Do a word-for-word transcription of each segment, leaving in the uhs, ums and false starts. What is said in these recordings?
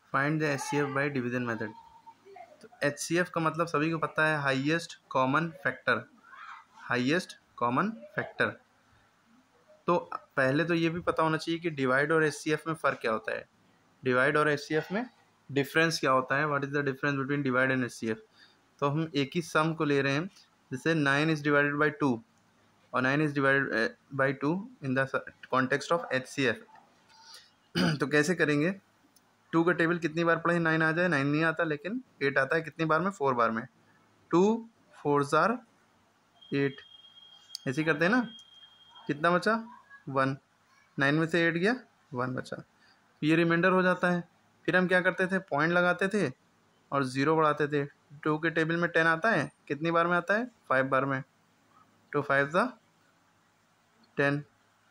Find the H C F by division method. तो H C F का मतलब सभी को पता है, highest common factor, highest common factor. तो पहले तो ये भी पता होना चाहिए कि डिवाइड और एच सी एफ में फ़र्क क्या होता है, डिवाइड और एच सी एफ में डिफरेंस क्या होता है, what is the difference between divide and H C F. तो हम एक ही सम को ले रहे हैं, जैसे nine is divided by two और nine is divided by two in the context of H C F. तो कैसे करेंगे, टू का टेबल कितनी बार पढ़े नाइन आ जाए, नाइन नहीं आता, लेकिन एट आता है कितनी बार में, फोर बार में। टू फोर जार एट, ऐसे करते हैं ना। कितना बचा, वन, नाइन में से एट गया, वन बचा, ये रिमाइंडर हो जाता है। फिर हम क्या करते थे, पॉइंट लगाते थे और ज़ीरो बढ़ाते थे। टू के टेबल में टेन आता है, कितनी बार में आता है, फाइव बार में। टू फाइव ज़ा टेन,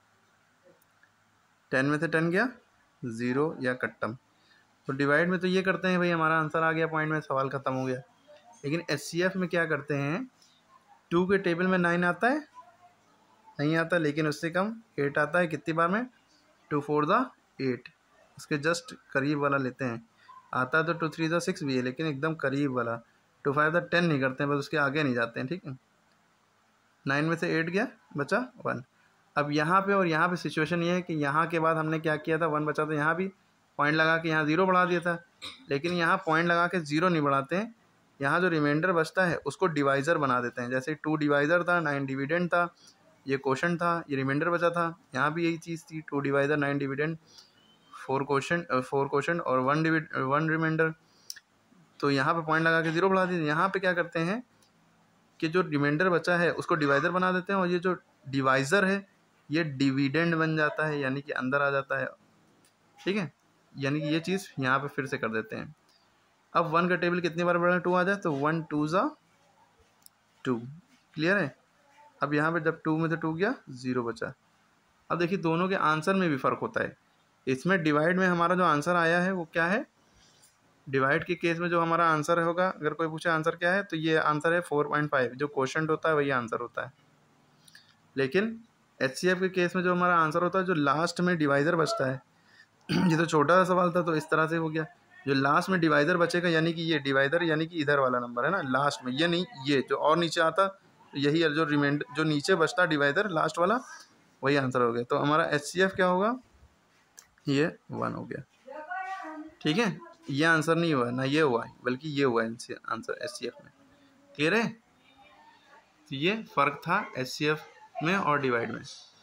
टेन में से टेन गया ज़ीरो या कट्टम। तो डिवाइड में तो ये करते हैं भाई, हमारा आंसर आ गया, पॉइंट में सवाल ख़त्म हो गया। लेकिन एच सी एफ में क्या करते हैं, टू के टेबल में नाइन आता है, नहीं आता, लेकिन उससे कम एट आता है, कितनी बार में, टू फोर ज़ा एट, उसके जस्ट करीब वाला लेते हैं। आता है तो टू थ्री ज़ा सिक्स भी है, लेकिन एकदम करीब वाला। टू फाइव ज़ा टेन नहीं करते हैं, बस उसके आगे नहीं जाते हैं, ठीक है। नाइन में से एट गया, बचा वन। अब यहाँ पे और यहाँ पे सिचुएशन ये है कि यहाँ के बाद हमने क्या किया था, वन बचा था, यहाँ भी पॉइंट लगा के यहाँ ज़ीरो बढ़ा दिया था। लेकिन यहाँ पॉइंट लगा के ज़ीरो नहीं बढ़ाते हैं, यहाँ जो रिमाइंडर बचता है उसको डिवाइज़र बना देते हैं। जैसे टू डिवाइज़र था, नाइन डिविडेंड था, ये क्वेश्चन था, ये रिमाइंडर बचा था। यहाँ भी यही चीज़ थी, two divisor, nine dividend, four question, four question और वन डिविड वन रिमाइंडर। तो यहाँ पे पॉइंट लगा के ज़ीरो बढ़ा दीजिए। यहाँ पे क्या करते हैं कि जो रिमाइंडर बचा है उसको डिवाइज़र बना देते हैं, और ये जो डिवाइज़र है ये डिविडेंड बन जाता है, यानी कि अंदर आ जाता है, ठीक है। यानी कि ये चीज़ यहाँ पे फिर से कर देते हैं। अब वन का टेबल कितनी बार बढ़ा, टू आ जाए, तो वन टू ज़ा टू, क्लियर है। अब यहाँ पे जब टू में से टू गया, ज़ीरो बचा। अब देखिए दोनों के आंसर में भी फ़र्क होता है। इसमें डिवाइड में हमारा जो आंसर आया है वो क्या है, डिवाइड के केस में जो हमारा आंसर होगा, अगर कोई पूछे आंसर क्या है, तो ये आंसर है फोर पॉइंट फाइव, जो क्वेश्चन होता है वही आंसर होता है। लेकिन एच सी एफ के केस में जो हमारा आंसर होता है, जो लास्ट में डिवाइज़र बचता है, ये तो छोटा सा सवाल था तो इस तरह से हो गया, जो लास्ट में डिवाइज़र बचेगा, यानी कि ये डिवाइज़र यानी कि इधर वाला नंबर है ना लास्ट में, ये नहीं, ये जो और नीचे आता यही जो रिमाइंडर जो नीचे बचता डिवाइज़र लास्ट वाला, वही आंसर हो गया। तो हमारा एच सी एफ क्या होगा, ये वन हो गया, ठीक है। ये आंसर नहीं हुआ ना, ये हुआ है, बल्कि ये हुआ है आंसर एच सी एफ में, क्लियर है। तो ये फ़र्क था एच सी एफ में और डिवाइड में।